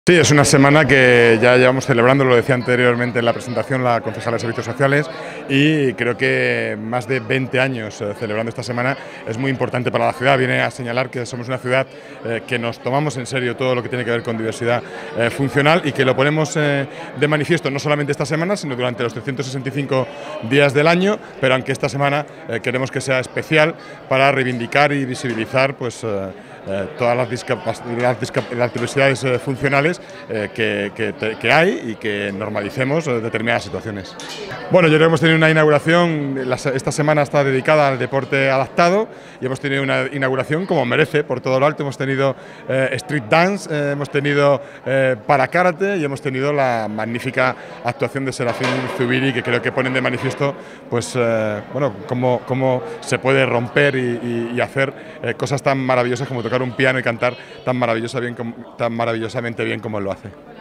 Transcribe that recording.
Sí, es una semana que ya llevamos celebrando, lo decía anteriormente en la presentación la concejala de Servicios Sociales, y creo que más de 20 años celebrando esta semana es muy importante para la ciudad. Viene a señalar que somos una ciudad que nos tomamos en serio todo lo que tiene que ver con diversidad funcional y que lo ponemos de manifiesto no solamente esta semana, sino durante los 365 días del año, pero aunque esta semana queremos que sea especial para reivindicar y visibilizar todas las diversidades funcionales que hay y que normalicemos determinadas situaciones. Bueno, yo creo que hemos tenido una inauguración, esta semana está dedicada al deporte adaptado y hemos tenido una inauguración como merece, por todo lo alto. Hemos tenido street dance, hemos tenido para karate y hemos tenido la magnífica actuación de Serafín Zubiri, que creo que ponen de manifiesto bueno, cómo se puede romper y hacer cosas tan maravillosas como tocar un piano y cantar tan maravillosamente bien como él lo hace.